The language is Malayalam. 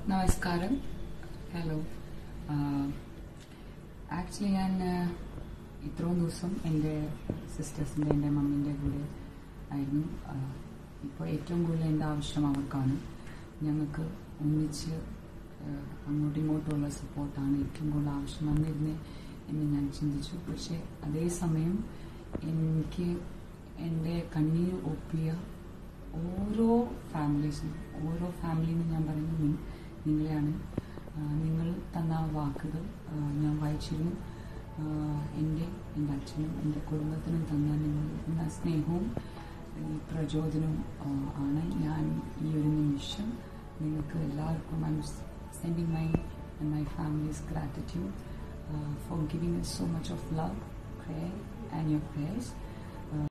നമസ്കാരം. ഹലോ. ആക്ച്വലി ഞാൻ ഇത്രയും ദിവസം എൻ്റെ സിസ്റ്റേഴ്സിൻ്റെ എൻ്റെ മമ്മീൻ്റെ കൂടെ ആയിരുന്നു. ഇപ്പോൾ ഏറ്റവും കൂടുതൽ എൻ്റെ ആവശ്യം അവർക്കാണ്. ഞങ്ങൾക്ക് ഒന്നിച്ച് അങ്ങോട്ടും ഇങ്ങോട്ടുമുള്ള സപ്പോർട്ടാണ് ഏറ്റവും കൂടുതൽ ആവശ്യം വന്നിരുന്നത് എന്ന് ഞാൻ ചിന്തിച്ചു. പക്ഷേ അതേസമയം എനിക്ക് എൻ്റെ കണ്ണീർ ഒപ്പിയ ഓരോ ഫാമിലിയും ഞാൻ പറയുന്നത് നിങ്ങളെയാണ്. നിങ്ങൾ തന്ന വാക്കുകൾ ഞാൻ വായിച്ചിരുന്നു. എൻ്റെ അച്ഛനും എൻ്റെ കുടുംബത്തിനും തന്ന സ്നേഹവും ഈ പ്രചോദനവും ആണ്. ഞാൻ ഈ ഒരു നിമിഷം നിങ്ങൾക്ക് എല്ലാവർക്കും I am sending my family's gratitude for giving us so much of love, prayer and your prayers.